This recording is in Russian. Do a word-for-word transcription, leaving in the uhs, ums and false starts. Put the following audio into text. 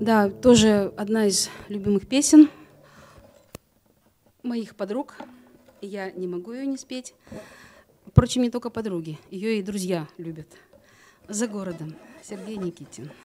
Да, тоже одна из любимых песен моих подруг. Я не могу ее не спеть. Впрочем, не только подруги, ее и друзья любят. «За городом», Сергей Никитин.